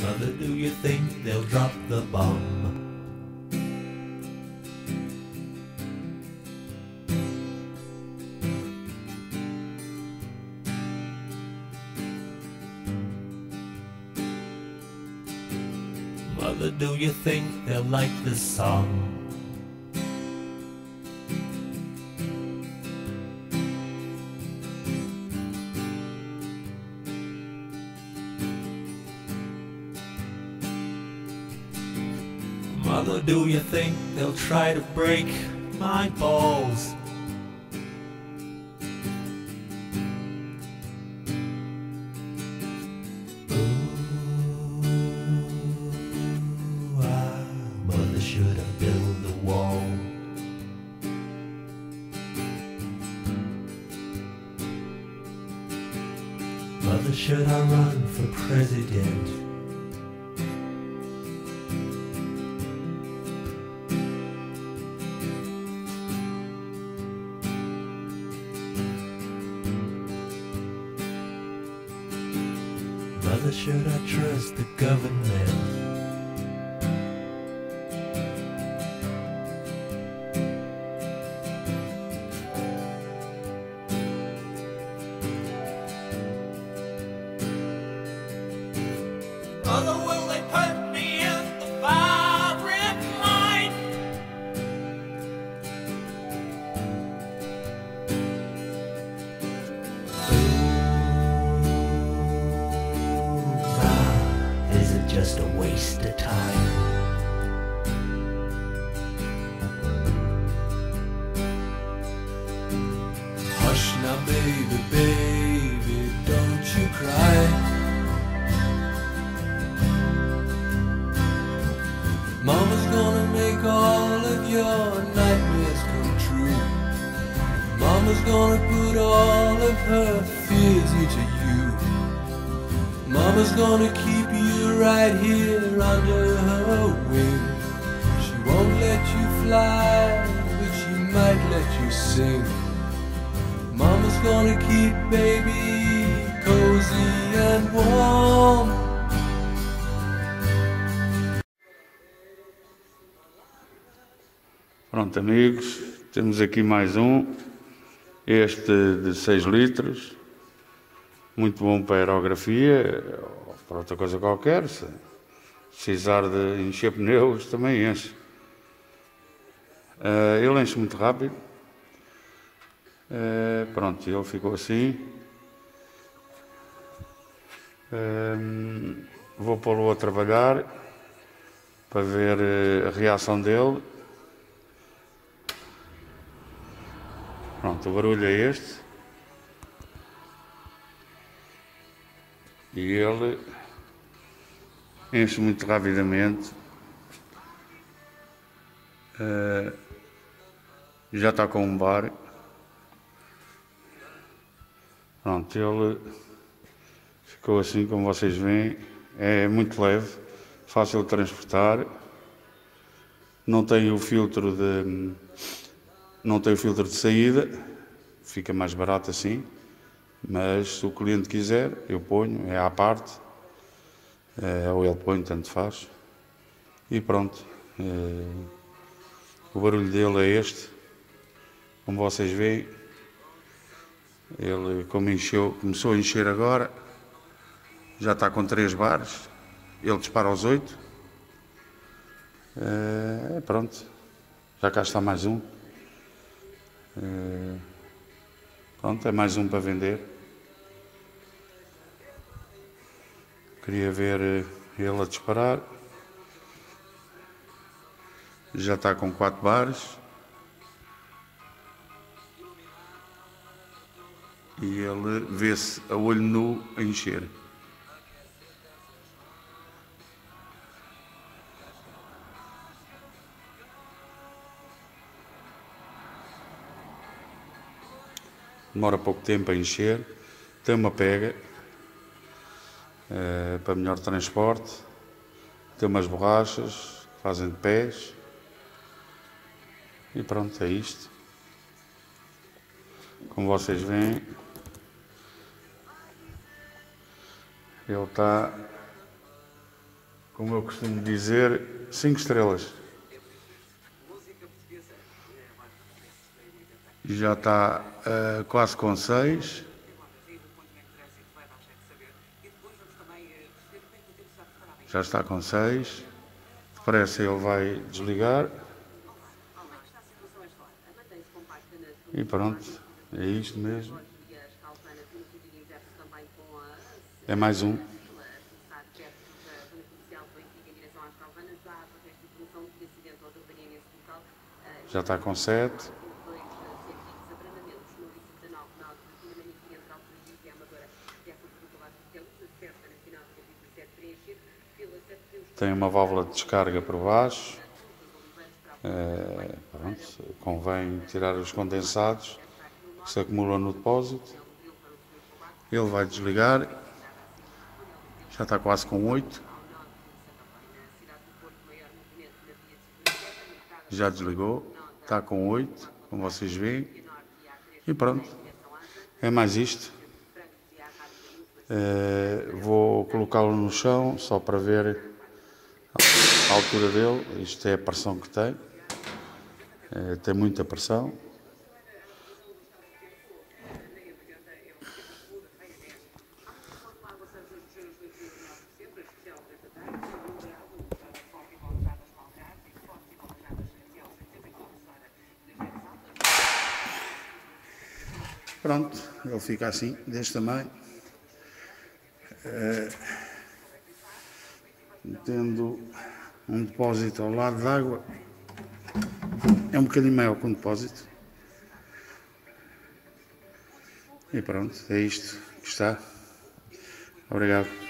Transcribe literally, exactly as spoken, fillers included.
Mother, do you think they'll drop the bomb? Mother, do you think they'll like this song? Mother, do you think they'll try to break my balls? Should I build a wall? Mother, should I run for president? Mother, should I trust the government? Mother, will they put me in the firing line? Ooh, ah, is it just a waste of time? Hush now, baby, baby, don't you cry. Mama's gonna make all of your nightmares come true. Mama's gonna put all of her fears into you. Mama's gonna keep you right here under her wing. She won't let you fly, but she might let you sing. Mama's gonna keep baby cozy and warm. Pronto, amigos, temos aqui mais um, este de seis litros, muito bom para aerografia, ou para outra coisa qualquer, se precisar de encher pneus, também enche. Uh, ele enche muito rápido, uh, pronto, ele ficou assim. Uh, vou pô-lo a trabalhar para ver a reação dele. Pronto, o barulho é este. E ele enche muito rapidamente. Uh, já está com um bar. Pronto, ele ficou assim, como vocês veem. É muito leve, fácil de transportar. Não tem o filtro de... Não tem o filtro de saída, fica mais barato assim, mas se o cliente quiser, eu ponho, é à parte, é, ou ele põe, tanto faz, e pronto. É, o barulho dele é este, como vocês veem, ele como encheu, começou a encher agora, já está com três bares, ele dispara aos oito, é, pronto, já cá está mais um. Uh, pronto, é mais um para vender. Queria ver ele a disparar. Já está com quatro bares. E ele vê-se a olho nu a encher. Demora pouco tempo a encher, tem uma pega uh, para melhor transporte, tem umas borrachas que fazem de pés e pronto, é isto. Como vocês veem, ele está como eu costumo dizer, cinco estrelas. E já está uh, quase com seis. Já está com seis. Depressa ele vai desligar. E pronto, é isto mesmo. É mais um. Já está com sete. Tem uma válvula de descarga por baixo. É, pronto, convém tirar os condensados que se acumulam no depósito. Ele vai desligar. Já está quase com oito. Já desligou. Está com oito, como vocês veem. E pronto. É mais isto. É, vou colocá-lo no chão só para ver a altura dele. Isto é a pressão que tem. É, tem muita pressão. Pronto, ele fica assim, deste tamanho. É, tendo um depósito ao lado de água, é um bocadinho maior que um depósito. E pronto, é isto que está. Obrigado.